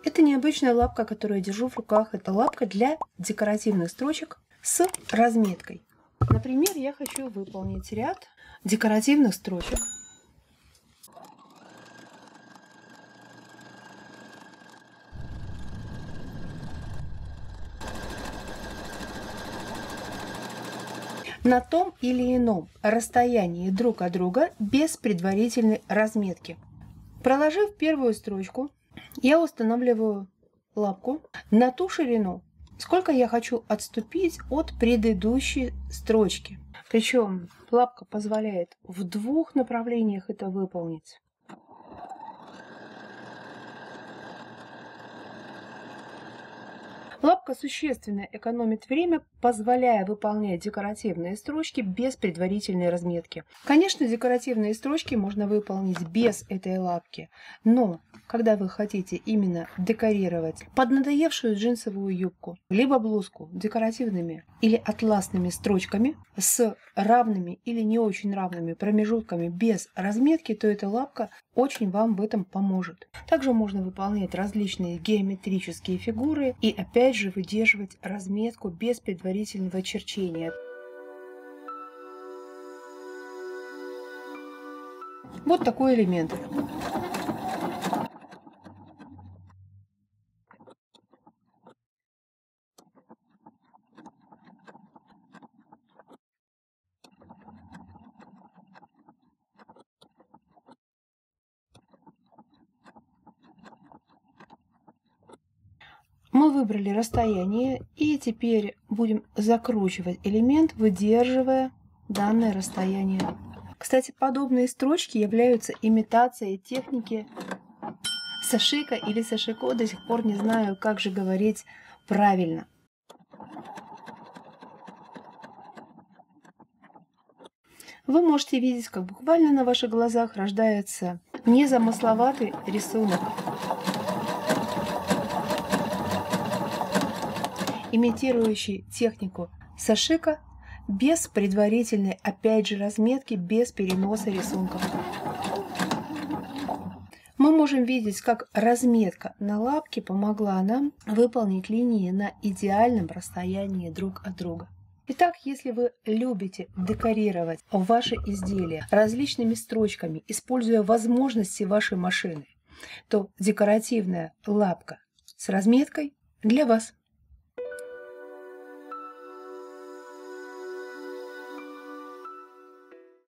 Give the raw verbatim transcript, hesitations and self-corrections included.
Это необычная лапка, которую я держу в руках. Это лапка для декоративных строчек с разметкой. Например, я хочу выполнить ряд декоративных строчек. На том или ином расстоянии друг от друга без предварительной разметки. Проложив первую строчку, я устанавливаю лапку на ту ширину, сколько я хочу отступить от предыдущей строчки. Причем лапка позволяет в двух направлениях это выполнить. Лапка существенно экономит время, позволяя выполнять декоративные строчки без предварительной разметки. Конечно, декоративные строчки можно выполнить без этой лапки, но когда вы хотите именно декорировать поднадоевшую джинсовую юбку, либо блузку декоративными или атласными строчками с равными или не очень равными промежутками без разметки, то эта лапка очень вам в этом поможет. Также можно выполнять различные геометрические фигуры и опять же выдерживать разметку без предварительного черчения. Вот такой элемент. Мы выбрали расстояние и теперь будем закручивать элемент, выдерживая данное расстояние. Кстати, подобные строчки являются имитацией техники сашико или сашико. До сих пор не знаю, как же говорить правильно. Вы можете видеть, как буквально на ваших глазах рождается незамысловатый рисунок, имитирующий технику сашико без предварительной, опять же, разметки, без переноса рисунков. Мы можем видеть, как разметка на лапке помогла нам выполнить линии на идеальном расстоянии друг от друга. Итак, если вы любите декорировать ваши изделия различными строчками, используя возможности вашей машины, то декоративная лапка с разметкой для вас.